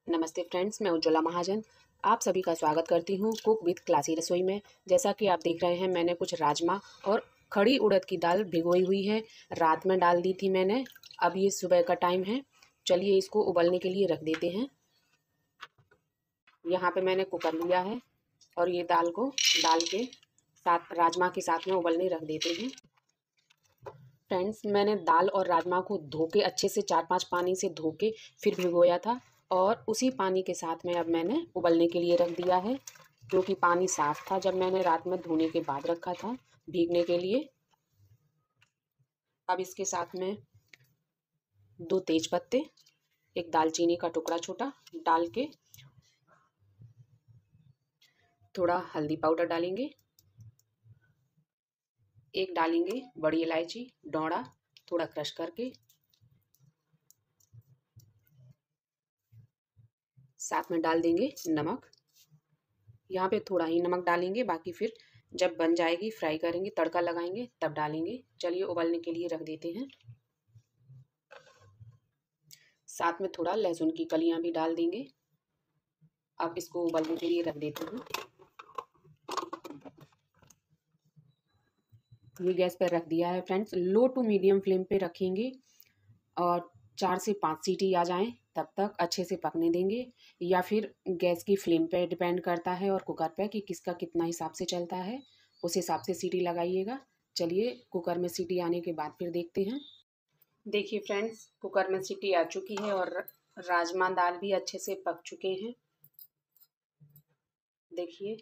नमस्ते फ्रेंड्स, मैं उज्ज्वला महाजन आप सभी का स्वागत करती हूँ कुक विद क्लासी रसोई में। जैसा कि आप देख रहे हैं, मैंने कुछ राजमा और खड़ी उड़द की दाल भिगोई हुई है। रात में डाल दी थी मैंने। अब ये सुबह का टाइम है। चलिए इसको उबलने के लिए रख देते हैं। यहाँ पे मैंने कुकर लिया है और ये दाल को डाल के साथ राजमा के साथ में उबलने रख देते हैं। फ्रेंड्स, मैंने दाल और राजमा को धो के अच्छे से 4-5 पानी से धो के फिर भिगोया था और उसी पानी के साथ में अब मैंने उबलने के लिए रख दिया है, क्योंकि पानी साफ़ था जब मैंने रात में धोने के बाद रखा था भीगने के लिए। अब इसके साथ में 2 तेज पत्ते, एक दालचीनी का टुकड़ा छोटा डाल के थोड़ा हल्दी पाउडर डालेंगे, एक डालेंगे बड़ी इलायची डौड़ा थोड़ा क्रश करके, साथ में डाल देंगे नमक। यहाँ पे थोड़ा ही नमक डालेंगे, बाकी फिर जब बन जाएगी फ्राई करेंगे तड़का लगाएंगे तब डालेंगे। चलिए उबलने के लिए रख देते हैं। साथ में थोड़ा लहसुन की कलियां भी डाल देंगे। अब इसको उबलने के लिए रख देते हैं। ये गैस पर रख दिया है friends. Low to medium flame पे रखेंगे और 4 से 5 सीटी आ जाएं तब तक अच्छे से पकने देंगे, या फिर गैस की फ्लेम पे डिपेंड करता है और कुकर पे कि किसका कितना हिसाब से चलता है, उस हिसाब से सीटी लगाइएगा। चलिए कुकर में सीटी आने के बाद फिर देखते हैं। देखिए फ्रेंड्स, कुकर में सीटी आ चुकी है और राजमा दाल भी अच्छे से पक चुके हैं। देखिए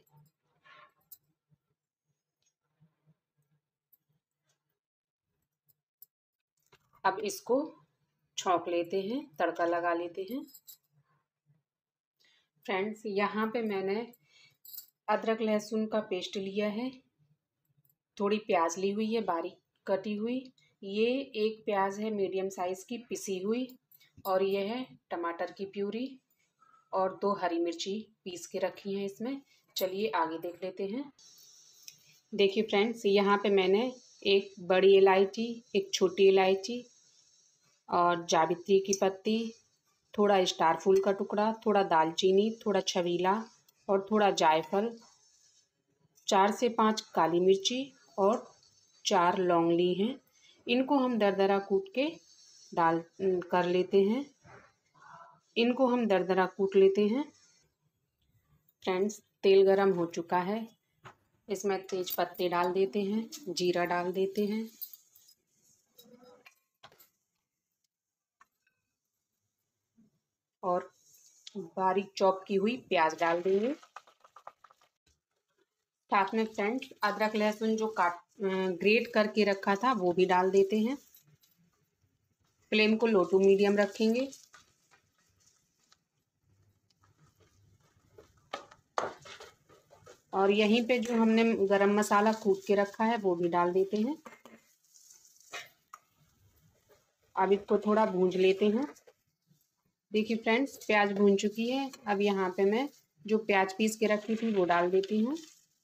अब इसको छौंक लेते हैं, तड़का लगा लेते हैं। फ्रेंड्स, यहाँ पे मैंने अदरक लहसुन का पेस्ट लिया है, थोड़ी प्याज ली हुई है बारीक कटी हुई, ये एक प्याज है मीडियम साइज़ की पिसी हुई, और ये है टमाटर की प्यूरी और 2 हरी मिर्ची पीस के रखी हैं इसमें। चलिए आगे देख लेते हैं। देखिए फ्रेंड्स, यहाँ पे मैंने एक बड़ी इलायची, एक छोटी इलायची और जावित्री की पत्ती, थोड़ा स्टार फूल का टुकड़ा, थोड़ा दालचीनी, थोड़ा छबीला और थोड़ा जायफल, 4 से 5 काली मिर्ची और 4 लौंग ली हैं। इनको हम दरदरा कूट के डाल कर लेते हैं। इनको हम दरदरा कूट लेते हैं। फ्रेंड्स, तेल गरम हो चुका है, इसमें तेज पत्ते डाल देते हैं, जीरा डाल देते हैं और बारीक चॉप की हुई प्याज डाल देंगे। साथ में फ्रेंड्स अदरक लहसुन जो ग्रेट करके रखा था वो भी डाल देते हैं। फ्लेम को लो टू मीडियम रखेंगे। और यहीं पे जो हमने गरम मसाला कूट के रखा है वो भी डाल देते हैं। अब इसको थोड़ा भूंज लेते हैं। देखिए फ्रेंड्स, प्याज भून चुकी है। अब यहाँ पे मैं जो प्याज पीस के रखी थी वो डाल देती हूँ।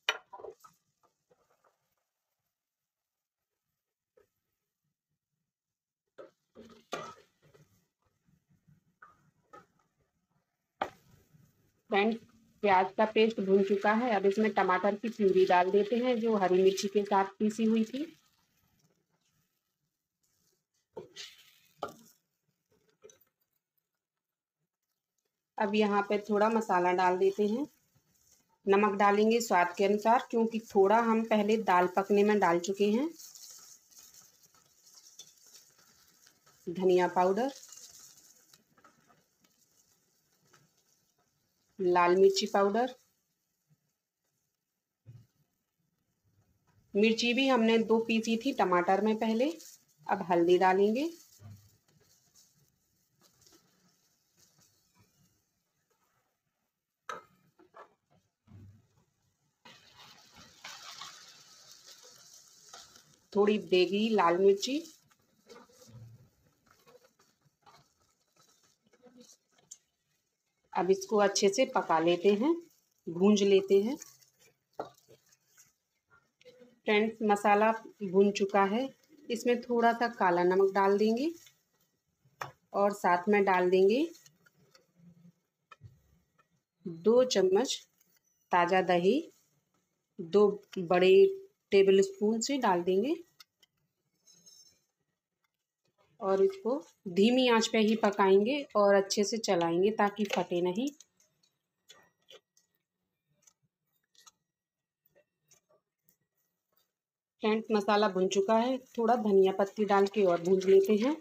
फ्रेंड्स, प्याज का पेस्ट भून चुका है। अब इसमें टमाटर की प्यूरी डाल देते हैं जो हरी मिर्ची के साथ पीसी हुई थी। अब यहाँ पे थोड़ा मसाला डाल देते हैं। नमक डालेंगे स्वाद के अनुसार, क्योंकि थोड़ा हम पहले दाल पकने में डाल चुके हैं। धनिया पाउडर, लाल मिर्ची पाउडर, मिर्ची भी हमने 2 पीसी थी टमाटर में पहले। अब हल्दी डालेंगे, थोड़ी देगी लाल मिर्ची, अब इसको अच्छे से पका लेते हैं, भूंज लेते हैं। फ्रेंड्स, मसाला भून चुका है, इसमें थोड़ा सा काला नमक डाल देंगे और साथ में डाल देंगे 2 चम्मच ताज़ा दही 2 बड़े टेबल स्पून से डाल देंगे और इसको धीमी आंच पे ही पकाएंगे और अच्छे से चलाएंगे ताकि फटे नहीं। फ्रेंड्स, मसाला भुन चुका है, थोड़ा धनिया पत्ती डाल के और भून लेते हैं।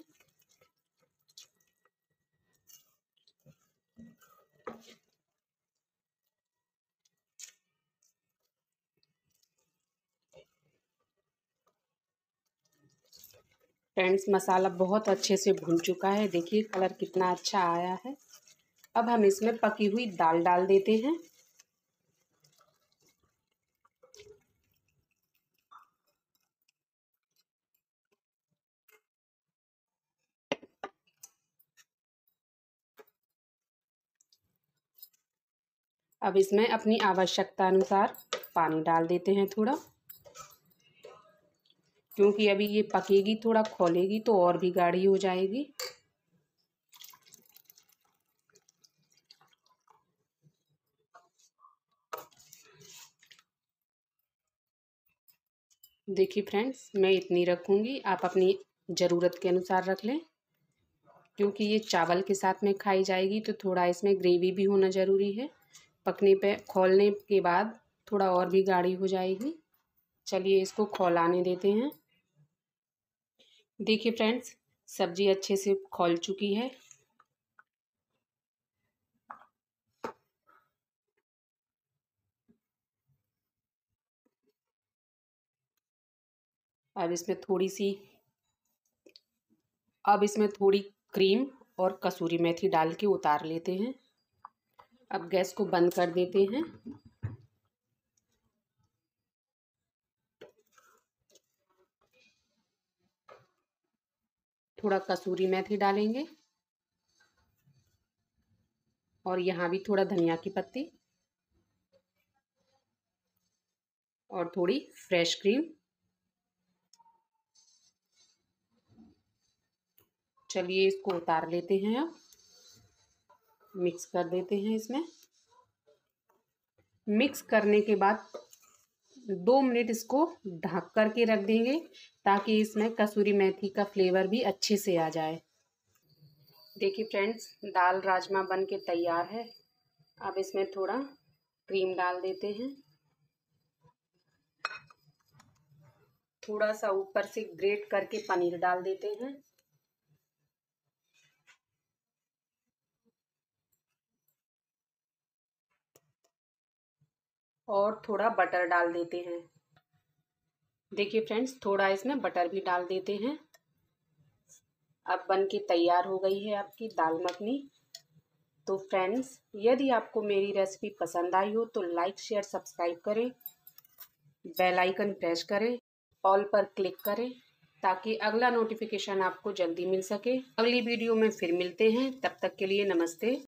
फ्रेंड्स, मसाला बहुत अच्छे से भुन चुका है, देखिए कलर कितना अच्छा आया है। अब हम इसमें पकी हुई दाल डाल देते हैं। अब इसमें अपनी आवश्यकता अनुसार पानी डाल देते हैं थोड़ा, क्योंकि अभी ये पकेगी, थोड़ा खौलेगी तो और भी गाढ़ी हो जाएगी। देखिए फ्रेंड्स, मैं इतनी रखूँगी, आप अपनी ज़रूरत के अनुसार रख लें, क्योंकि ये चावल के साथ में खाई जाएगी तो थोड़ा इसमें ग्रेवी भी होना ज़रूरी है। पकने पे खौलने के बाद थोड़ा और भी गाढ़ी हो जाएगी। चलिए इसको खौलाने देते हैं। देखिए फ्रेंड्स, सब्जी अच्छे से खौल चुकी है। अब इसमें थोड़ी क्रीम और कसूरी मेथी डाल के उतार लेते हैं। अब गैस को बंद कर देते हैं। थोड़ा कसूरी मेथी डालेंगे और यहाँ भी थोड़ा धनिया की पत्ती और थोड़ी फ्रेश क्रीम। चलिए इसको उतार लेते हैं। अब मिक्स कर देते हैं। इसमें मिक्स करने के बाद 2 मिनट इसको ढक कर के रख देंगे ताकि इसमें कसूरी मेथी का फ्लेवर भी अच्छे से आ जाए। देखिए फ्रेंड्स, दाल राजमा बन के तैयार है। अब इसमें थोड़ा क्रीम डाल देते हैं, थोड़ा सा ऊपर से ग्रेट करके पनीर डाल देते हैं और थोड़ा बटर डाल देते हैं। देखिए फ्रेंड्स, थोड़ा इसमें बटर भी डाल देते हैं। अब बन के तैयार हो गई है आपकी दाल मखनी। तो फ्रेंड्स, यदि आपको मेरी रेसिपी पसंद आई हो तो लाइक शेयर सब्सक्राइब करें, बेल आइकन प्रेस करें, ऑल पर क्लिक करें ताकि अगला नोटिफिकेशन आपको जल्दी मिल सके। अगली वीडियो में फिर मिलते हैं, तब तक के लिए नमस्ते।